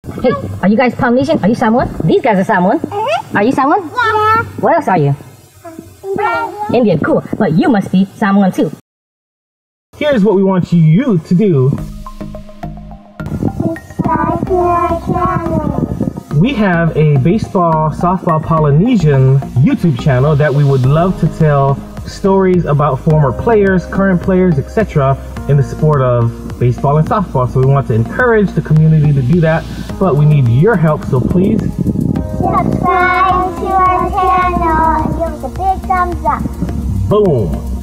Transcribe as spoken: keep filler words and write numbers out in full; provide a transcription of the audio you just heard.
Hey, are you guys Polynesian? Are you Samoan? These guys are Samoan. Uh-huh. Are you Samoan? Yeah. What else are you? Indian. Indian, cool. But you must be Samoan too. Here's what we want you to do. Subscribe to our channel. We have a baseball, softball, Polynesian YouTube channel that we would love to tell stories about former players, current players, et cetera in the sport of baseball and softball. So we want to encourage the community to do that, but we need your help, so please Subscribe to our channel and give us a big thumbs up. boom.